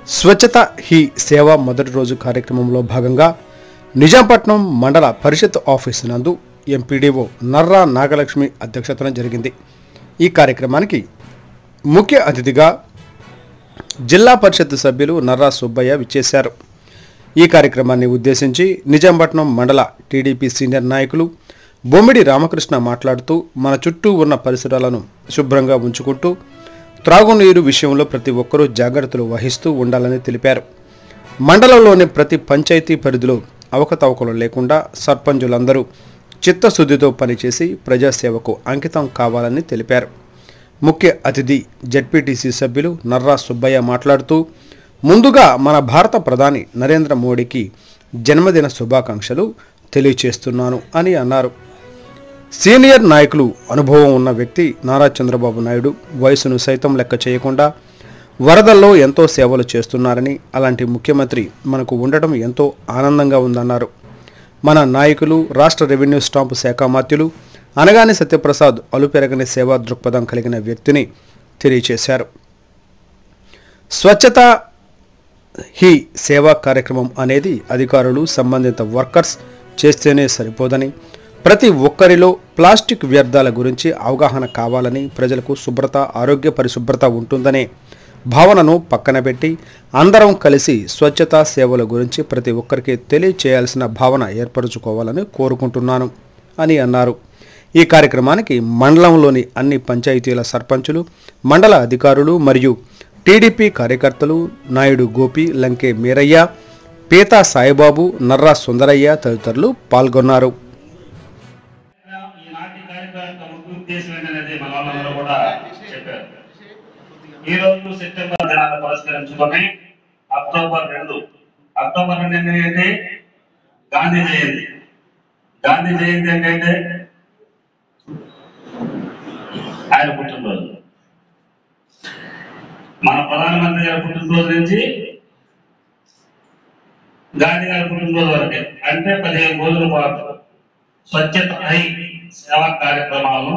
స్వచ్ఛత హీ సేవ మొదటి రోజు కార్యక్రమంలో భాగంగా నిజాంపట్నం మండల పరిషత్ ఆఫీసు నందు ఎంపీడీఓ నర్రా నాగలక్ష్మి అధ్యక్షతన జరిగింది. ఈ కార్యక్రమానికి ముఖ్య అతిథిగా జిల్లా పరిషత్ సభ్యులు నర్రా సుబ్బయ్య విచ్చేశారు. ఈ కార్యక్రమాన్ని ఉద్దేశించి నిజాంపట్నం మండల టీడీపీ సీనియర్ నాయకులు బొమ్మిడి రామకృష్ణ మాట్లాడుతూ మన చుట్టూ ఉన్న పరిసరాలను శుభ్రంగా ఉంచుకుంటూ త్రాగునీరు విషయంలో ప్రతి ఒక్కరూ జాగ్రత్తలు వహిస్తూ ఉండాలని తెలిపారు. మండలంలోని ప్రతి పంచాయతీ పరిధిలో అవకతవకలు లేకుండా సర్పంచులందరూ చిత్తశుద్ధితో పనిచేసి ప్రజాసేవకు అంకితం కావాలని తెలిపారు. ముఖ్య అతిథి జెడ్పీటీసీ సభ్యులు నర్రా సుబ్బయ్య మాట్లాడుతూ ముందుగా మన భారత ప్రధాని నరేంద్ర మోడీకి జన్మదిన శుభాకాంక్షలు తెలియచేస్తున్నాను అని అన్నారు. సీనియర్ నాయకులు, అనుభవం ఉన్న వ్యక్తి నారా చంద్రబాబు నాయుడు వయసును సైతం లెక్క చేయకుండా వరదల్లో ఎంతో సేవలు చేస్తున్నారని, అలాంటి ముఖ్యమంత్రి మనకు ఉండటం ఎంతో ఆనందంగా ఉందన్నారు. మన నాయకులు రాష్ట్ర రెవెన్యూ స్టాంపు శాఖ మాత్యులు అనగాని సత్యప్రసాద్ అలుపెరగని సేవా దృక్పథం కలిగిన వ్యక్తిని తెలియచేశారు. స్వచ్ఛత హీ సేవా కార్యక్రమం అనేది అధికారులు, సంబంధిత వర్కర్స్ చేస్తేనే సరిపోదని, ప్రతి ఒక్కరిలో ప్లాస్టిక్ వ్యర్థాల గురించి అవగాహన కావాలని, ప్రజలకు శుభ్రత, ఆరోగ్య పరిశుభ్రత ఉంటుందనే భావనను పక్కన పెట్టి అందరం కలిసి స్వచ్ఛతా సేవల గురించి ప్రతి ఒక్కరికి తెలియచేయాల్సిన భావన ఏర్పరచుకోవాలని కోరుకుంటున్నాను అని అన్నారు. ఈ కార్యక్రమానికి మండలంలోని అన్ని పంచాయతీల సర్పంచులు, మండల అధికారులు మరియు టీడీపీ కార్యకర్తలు నాయుడు గోపి, లంకే మీరయ్య, పీతా సాయిబాబు, నర్రా సుందరయ్య తదితరులు పాల్గొన్నారు. ఈ రోజు సెప్టెంబర్ దినాన్ని పురస్కరించుకొని అక్టోబర్ 2 ఏంటంటే గాంధీ జయంతి. గాంధీ జయంతి ఏంటంటే ఆయన పుట్టినరోజు. మన ప్రధానమంత్రి గారి పుట్టినరోజు నుంచి గాంధీ గారి పుట్టినరోజు వరకే, అంటే 15 రోజుల పాటు స్వచ్ఛత హై సేవా కార్యక్రమాలను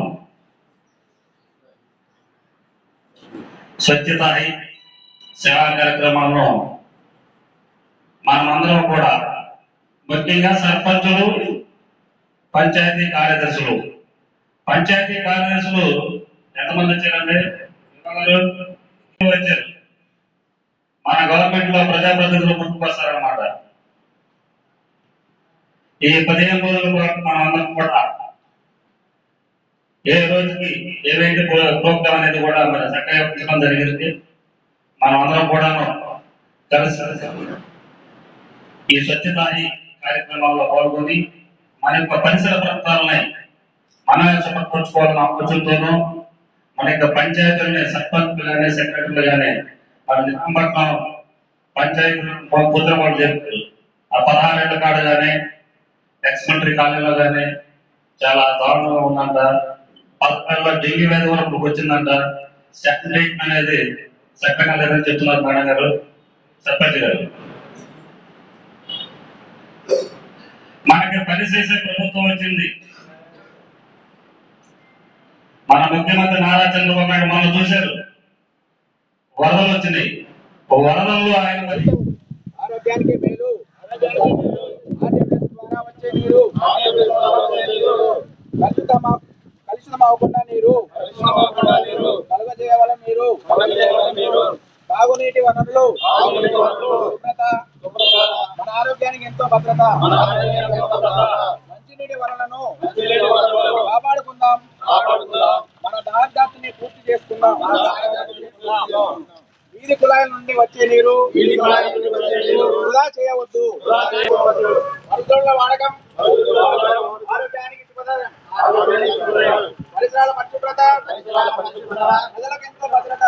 మనమందరం కూడా, ముఖ్యంగా సర్పంచులు, పంచాయతీ కార్యదర్శులు ఎంతమంది వచ్చారంటే వచ్చారు. మన గవర్నమెంట్ లో ప్రజాప్రతినిధులు ముందుకొస్తారనమాట. ఈ 15 రోజుల పాటు మనం అందరం కూడా ఏ రోజుకి ఏవైతే ప్రోగ్రామ్ అనేది కూడా మరి చక్కగా ఉంచడం జరిగింది. మనం అందరం కూడా కలిసి ఈ స్వచ్ఛత కార్యక్రమాల్లో పాల్గొని మన యొక్క పరిసర ప్రాంతాలని మనమే సమర్పించుకోవాలని ఆలోచనతోనూ మన యొక్క పంచాయతీలని సర్పంచ్లు కానీ సెక్రటరీలు కానీ మన నిజాంపట్నం పంచాయతీ పుత్రపాటు చేస్తారు. ఆ 16 ఏళ్ల కాడ కానీ ఎక్స్మెంటరీ కాలేజీలో కానీ చాలా దారుణంగా ఉందంట. 16 ఢిల్లీ మీద కూడా ఇప్పుడు వచ్చిందంట. సెకండ్ అనేది చక్కగా లేదని చెప్తున్నారు మేడం గారు, సర్పంచ్ గారు. మనకి పనిచేసే ప్రభుత్వం వచ్చింది. మన ముఖ్యమంత్రి నారా చంద్రబాబు నాయుడు మనం చూశారు, వరదలు వచ్చినాయి. వరదల్లో ఆయన ఆరోగ్యానికి మేలు, ద్వారా వచ్చే నీరు కలుషితమవకుండా నీరు కలుగజేయవల నీరు, తాగునీటి వనరులు, శుభ్రత మన ఆరోగ్యానికి ఎంతో భద్రత. మంచినీటి వనరులను కాపాడుకుందాం, మన దాహార్తిని పూర్తి చేసుకుందాం. వీధి కుళాయిల నుండి వచ్చే నీరు వృధా చేయవద్దు. మరుతుల వాడకం ఆరోగ్యానికి శుభప్రదం. పరిసరాల పరిశుభ్రత ప్రజలకు ఎంతో భద్రత.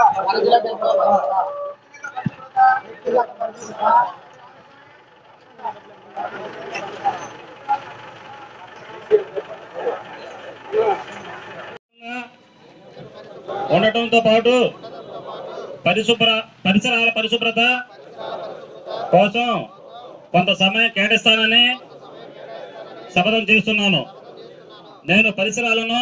ఉండటంతో పాటు పరిసరాల పరిశుభ్రత కోసం కొంత సమయం కేటాయిస్తానని శపథం చేస్తున్నాను. నేను పరిసరాలను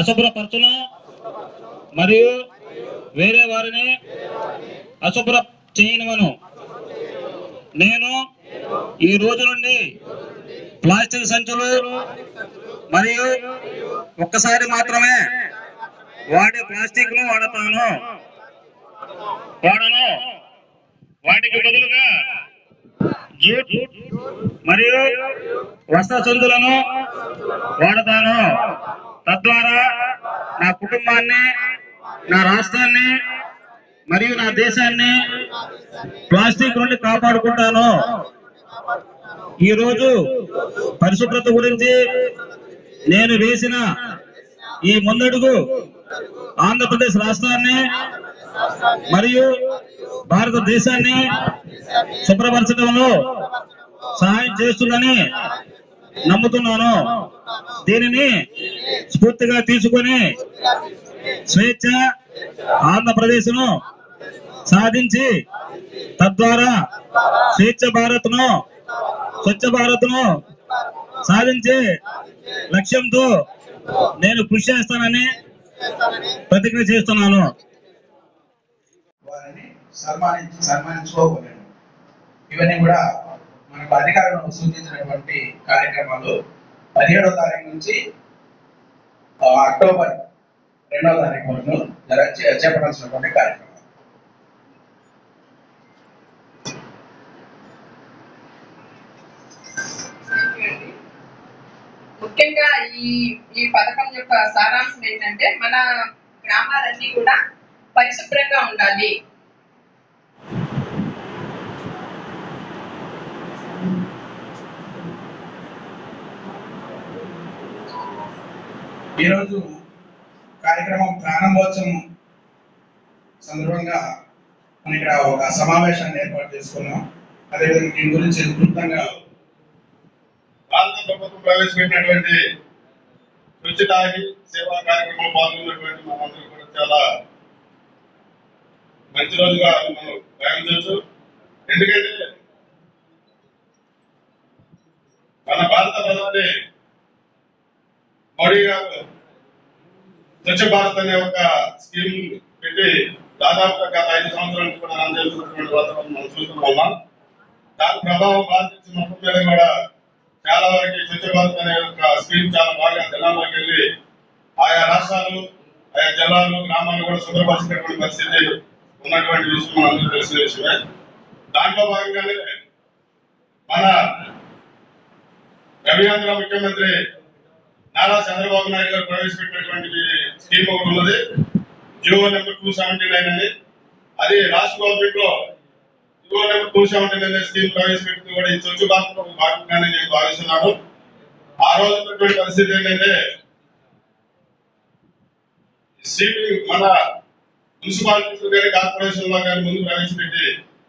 అశుభ్రపరచును మరియు వేరే వారిని చేయనివను. నేను ఈ రోజు నుండి ప్లాస్టిక్ సంచులు మరియు ఒక్కసారి మాత్రమే వాడే ప్లాస్టిక్ ను వాడను. వాటికి బదులుగా జూట్ మరియు వస్త్ర సంచులను వాడతాను. తద్వారా నా కుటుంబాన్ని, నా రాష్ట్రాన్ని మరియు నా దేశాన్ని ప్లాస్టిక్ నుండి కాపాడుకుంటాను. ఈరోజు పరిశుభ్రత గురించి నేను వేసిన ఈ ముందడుగు ఆంధ్రప్రదేశ్ రాష్ట్రాన్ని మరియు భారతదేశాన్ని శుభ్రపరచడంలో సహాయం చేస్తుందని నమ్ముతున్నాను. దీనిని స్ఫూర్తిగా తీసుకొని స్వేచ్ఛ ఆంధ్రప్రదేశ్ ను సాధించి తద్వారా స్వేచ్ఛ భారత్ ను, స్వచ్ఛ భారత్ ను సాధించే లక్ష్యంతో నేను కృషి చేస్తానని ప్రతిజ్ఞ చేస్తున్నాను. వారిని సన్మానించుకోగలను. ఇవన్నీ కూడా మనకు అధికారులను సూచించినటువంటి కార్యక్రమాలు 17వ తారీఖు నుంచి అక్టోబర్ 2వ తారీఖు వరకు చేపట్టాల్సినటువంటి కార్యక్రమం. ముఖ్యంగా ఈ పథకం యొక్క సారాంశం ఏంటంటే మన గ్రామాలన్నీ కూడా పరిశుభ్రంగా ఉండాలి. ఈరోజు కార్యక్రమం ప్రారంభోత్సవం సందర్భంగా మనం ఇక్కడ ఒక సమావేశాన్ని ఏర్పాటు చేసుకున్నాం. అదేవిధంగా దీని గురించి క్లుప్తంగా భారత ప్రభుత్వం ప్రవేశపెట్టినటువంటి స్వచ్ఛతా హీ సేవా కార్యక్రమంలో పాల్గొన్నటువంటి మనందరూ కూడా చాలా మంచి రోజుగా మనం భావించవచ్చు. ఎందుకంటే మన భారత ప్రధాని మోడీ గారు స్వచ్ఛ భారత్ అనే ఒక స్కీమ్ పెట్టి దాదాపుగా గత 5 సంవత్సరాల నుంచి కూడా అమలు చేస్తున్నటువంటి వాతావరణం మనం చూస్తున్నాం. దాని ప్రభావం భారతదేశం మొత్తం మీద కూడా చాలా వరకు స్వచ్ఛ భారత్ అనే ఒక స్కీమ్ చాలా బాగా జిల్లాలోకి వెళ్ళి ఆయా రాష్ట్రాలు, ఆయా జిల్లాలు, గ్రామాలు కూడా శుభ్రపరిచినటువంటి పరిస్థితి ఉన్నటువంటి విషయం మనం అందరూ తెలిసిన విషయమే. దాంట్లో భాగంగానే మన రవిఆంధ్ర ముఖ్యమంత్రి నారా చంద్రబాబు నాయుడు గారు ప్రవేశపెట్టినటువంటి స్కీమ్ ఒకటి ఉన్నది, జియో నెంబర్ 279 అని. అది రాష్ట్ర గవర్నమెంట్ లో జియో నెంబర్ 279 అనే స్కీమ్ ప్రవేశపెట్టి కూడా ఈ స్వచ్ఛ భారత్ భాగంగానే నేను భావిస్తున్నాను. ఆ రోజు ఉన్నటువంటి పరిస్థితి ఏంటంటే స్వీపింగ్ మన మున్సిపాలిటీస్ కానీ కార్పొరేషన్ లో కానీ ముందు ప్రవేశపెట్టి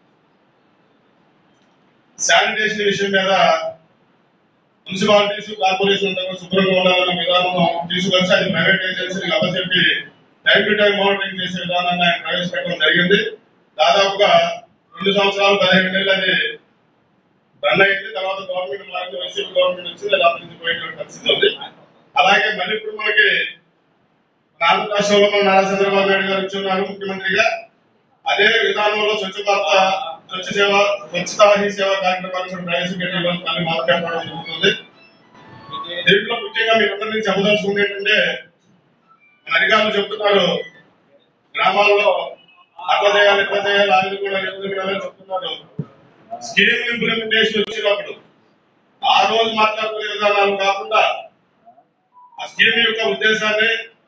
శానిటేషన్ విషయం మీద మున్సిపాలిటీస్, కార్పొరేషన్ శుభ్రంగా ఉండాలన్న విధానం తీసుకొచ్చి అది ప్రైవేట్ ఏజెన్సీలకు అప్పచెప్పి టైం టు టైం మానిటరింగ్ చేసే విధానాన్ని ఆయన ప్రవేశపెట్టడం జరిగింది. దాదాపుగా 2 సంవత్సరాలు 15 నెలలు అది రన్ అయింది. తర్వాత గవర్నమెంట్ మారింది, వైసీపీ గవర్నమెంట్ వచ్చింది, అది అభివృద్ధి పోయేటువంటి పరిస్థితి ఉంది. అలాగే మళ్ళీ ఇప్పుడు మనకి ఆంధ్ర రాష్ట్రంలో మన నారా చంద్రబాబు నాయుడు గారు ఇచ్చున్నారు ముఖ్యమంత్రిగా. అదే విధానంలో స్వచ్ఛతా హీ సేవా కార్యక్రమాన్ని ప్రవేశపెట్టే మళ్ళీ మార్కెట్ జరుగుతుంది. దీంట్లో ముఖ్యంగా మీ అందరి నుంచి చెప్పదలుచుకుంది ఏంటంటే అధికారులు చెప్తున్నారు గ్రామాల్లో అట్లా చేయాలి, ఇట్లా చేయాలి, అది కూడా చెప్తున్నారు. స్కీమ్ ఇంప్లిమెంటేషన్ వచ్చినప్పుడు ఆ రోజు మాట్లాడుకునే విధానాలు కాకుండా ఆ స్కీమ్ యొక్క ఉద్దేశాన్ని,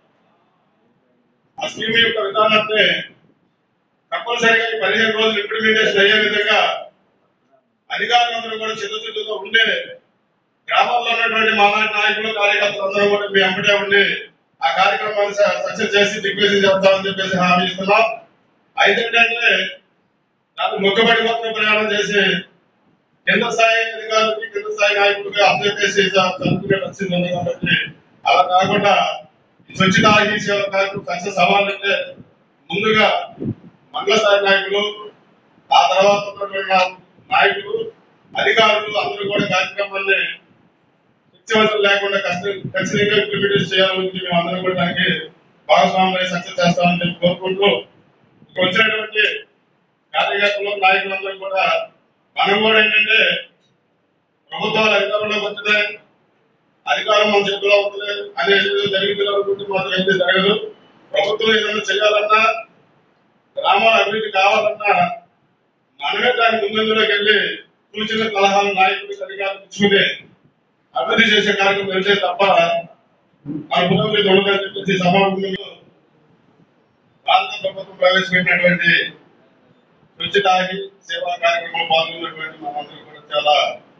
ఆ స్కీమ్ యొక్క విధానాన్ని తప్పనిసరిగా 15 రోజులు ఇంప్లిమెంటేషన్ అయ్యే విధంగా అధికారులందరూ కూడా చిత్తశుద్ధితో ఉండే గ్రామాల్లో ఉన్నటువంటి మాలాంటి నాయకులు, కార్యకర్తలు అందరూ కూడా మీ అమ్మడే ఉండి ఆ కార్యక్రమాన్ని సక్సెస్ చేసి దిగ్విజయం చెప్తామని చెప్పేసి హామీ ఇస్తున్నాం. అయితే ఏంటంటే నాకు మొక్కబడి మొత్తం ప్రయాణం చేసి కింద స్థాయి అధికారులకి, కింద స్థాయి నాయకులకి అప్పచెప్పేసి చదువుకునే పరిస్థితి ఉంది. కాబట్టి అలా కాకుండా స్వచ్ఛతా హీ సేవ కార్యక్రమం సక్సెస్ అవ్వాలంటే ముందుగా మండల స్థాయి నాయకులు, ఆ తర్వాత ఉన్నటువంటి నాయకులు, అధికారులు అందరూ కూడా కార్యక్రమాన్ని శక్తివంతం లేకుండా ఖచ్చితంగా ఇంప్లిమెంటేషన్ చేయాలని మేము అందరం కూడా దానికి భాగస్వామ్యం సక్సెస్ చేస్తామని చెప్పి కోరుకుంటూ వచ్చినటువంటి కార్యకర్తలు నాయకులందరూ కూడా మనం కూడా ఏంటంటే ప్రభుత్వాలు అధికారంలోకి వచ్చితే అధికారం మన చేతిలో ఉంటుంది అనేది జరిగింది అనుకుంటే మాత్రం అయితే జరగదు. ప్రభుత్వం ఏదైనా చేయాలన్నా గ్రామాల అభివృద్ధి కావాలన్నా మనమే దాని ముందంజలోకి వెళ్ళి సూచన సలహాలు నాయకుడికి అధికారులు ఇచ్చుకుని అభివృద్ధి చేసే కార్యక్రమం వెళ్తే తప్ప మన పురోగతి ఉండదని చెప్పేసి సమావేశంలో భారత ప్రభుత్వం ప్రవేశపెట్టినటువంటి స్వచ్ఛతా హీ సేవా కార్యక్రమంలో పాల్గొన్నటువంటి మనందరూ కూడా చాలా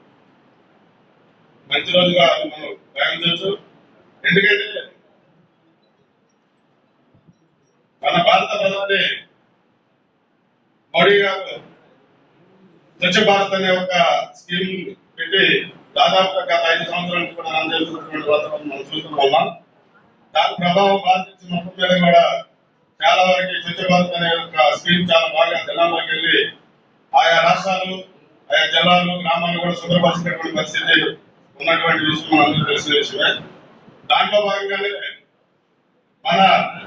మంచి రోజుగా మనం భావించవచ్చు. ఎందుకంటే మన భారత ప్రధాని మోడీ గారు స్వచ్ఛ భారత్ అనే ఒక స్కీమ్ పెట్టి దాదాపుగా గత 5 సంవత్సరాల నుంచి కూడా అమలు చేస్తున్నటువంటి వాతావరణం మనం చూస్తూ ఉన్నాం. దాని ప్రభావం భారతదేశం మొత్తం మీద కూడా చాలా వరకు స్వచ్ఛ భారత్ అనే ఒక స్కీమ్ చాలా బాగా జనాల్లోకి వెళ్ళి ఆయా రాష్ట్రాలు ఆయా జిల్లాలు గ్రామాలు కూడా శుభ్రపరిచినటువంటి పరిస్థితి ఉన్నటువంటి విషయం మనందరూ తెలిసిన విషయమే. దాంట్లో భాగంగానే మన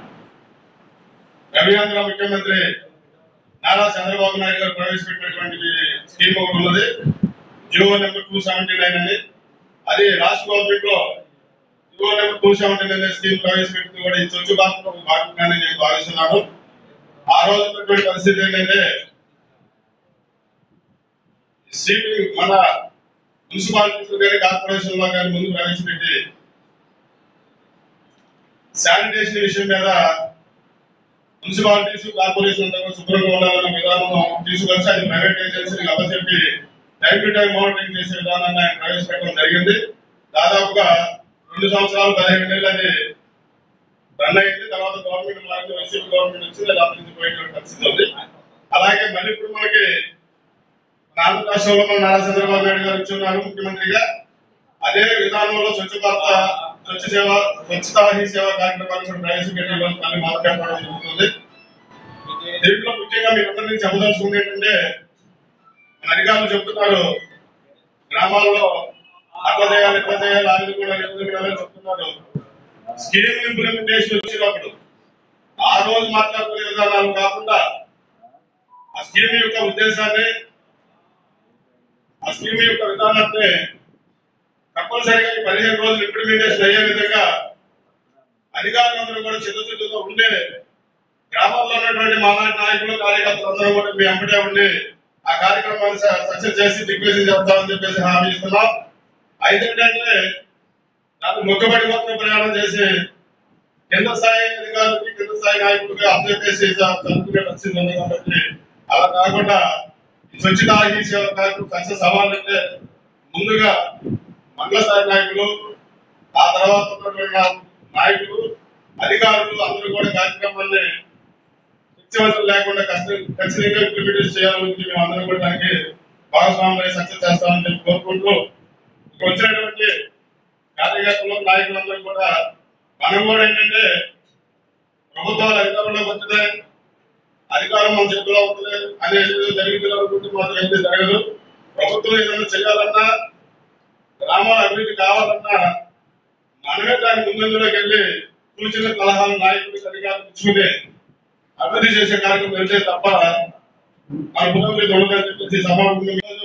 రవిఆంధ్ర ముఖ్యమంత్రి నారా చంద్రబాబు నాయుడు గారు ప్రవేశపెట్టినటువంటి స్కీమ్ ఒకటి ఉన్నది, జియో నెంబర్ 279 అని. అది రాష్ట్ర గవర్నమెంట్ లో జియో నెంబర్ 279 అనే స్కీమ్ ప్రవేశపెట్టింది కూడా ఈ స్వచ్ఛ భారత్ భాగంగానే నేను భావిస్తున్నాను. ఆ రోజు ఉన్నటువంటి పరిస్థితి ఏంటంటే స్వీపింగ్ మన మున్సిపాలిటీస్ కానీ కార్పొరేషన్ లో కానీ ముందు ప్రవేశపెట్టి శానిటేషన్ విషయం మీద మున్సిపాలిటీస్ కార్పొరేషన్ శుభ్రంగా ఉండాలన్న విధానం తీసుకొచ్చి అది ప్రైవేట్ ఏజెన్సీకి అప్పచెప్పి టైం టు టైం మానిటరింగ్ చేసే విధానాన్ని ఆయన ప్రవేశపెట్టడం జరిగింది. దాదాపుగా 2 సంవత్సరాలు 15 నెలలు అది రన్ అయింది. తర్వాత గవర్నమెంట్ మారింది, వైసీపీ గవర్నమెంట్ వచ్చింది, అది అంతరించిపోయేటువంటి పరిస్థితి ఉంది. అలాగే మళ్ళీ ఇప్పుడు మనకి ఆంధ్ర రాష్ట్రంలో మన నారా చంద్రబాబు నాయుడు గారు ఇచ్చున్నారు ముఖ్యమంత్రిగా. అదే విధానంలో స్వచ్ఛతా హీ సేవా కార్యక్రమాలను ప్రవేశపెట్టే మళ్ళీ మాట్లాడడం జరుగుతుంది. దీంట్లో ముఖ్యంగా మీ అందరినీ చెప్పదలుచుకుంది ఏంటంటే అధికారులు చెప్తున్నారు గ్రామాల్లో అట్లా చేయాలి ఇట్లా చేయాలి అది కూడా చెప్తున్నారు. స్కీమ్ ఇంప్లిమెంటేషన్ వచ్చినప్పుడు ఆ రోజు మాట్లాడుకునే విధానాలు కాకుండా ఆ స్కీమ్ యొక్క ఉద్దేశాన్ని ఆ స్కీమ్ యొక్క విధానాన్ని తప్పనిసరిగా 15 రోజులు ఇంప్లిమెంటేషన్ అయ్యే విధంగా అధికారులందరూ కూడా చిత్తశుద్ధితో ఉండే గ్రామాల్లో ఉన్నటువంటి మాలాంటి నాయకులు కార్యకర్తలు అందరూ కూడా మీ అంబటే ఉండి ఆ కార్యక్రమాన్ని సక్సెస్ చేసి దిగ్విజయం చేస్తామని చెప్పేసి హామీ ఇస్తున్నాం. అయితే ఏంటంటే నాకు మొక్కబడి మొత్తం ప్రయాణం చేసి కింద స్థాయి అధికారులకి కింద స్థాయి నాయకులకి అప్పచెప్పేసి చదువుకునే పరిస్థితి ఉంది. కాబట్టి అలా కాకుండా స్వచ్ఛతా హీ సేవ కార్యక్రమం సక్సెస్ అవ్వాలంటే ముందుగా మండల స్థాయి నాయకులు ఆ తర్వాత ఉన్నటువంటి నాయకులు అధికారులు అందరూ కూడా కార్యక్రమాన్ని శక్తివంతం లేకుండా ఖచ్చితంగా ఇంప్లిమెంటేషన్ చేయాలని మేము అందరం కూడా దానికి భాగస్వామ్యం సక్సెస్ చేస్తామని చెప్పి కోరుకుంటూ వచ్చినటువంటి కార్యకర్తలు నాయకులందరూ కూడా మనం కూడా ఏంటంటే ప్రభుత్వాలు అధికారంలోకి వచ్చితే అధికారం మన చేతిలో ఉంటుంది అనేది జరిగింది అనుకుంటే మాత్రం అయితే జరగదు. ప్రభుత్వం ఏదైనా చేయాలన్నా గ్రామాల అభివృద్ధి కావాలన్నా మనమే దాని ముందంజలోకి వెళ్ళి సూచన సలహాలు నాయకుడికి అధికారులు ఇచ్చుకుని అభివృద్ధి చేసే కార్యక్రమం వెళ్తే తప్ప మన పురోగతి ఉండదని చెప్పేసి సమావేశంలో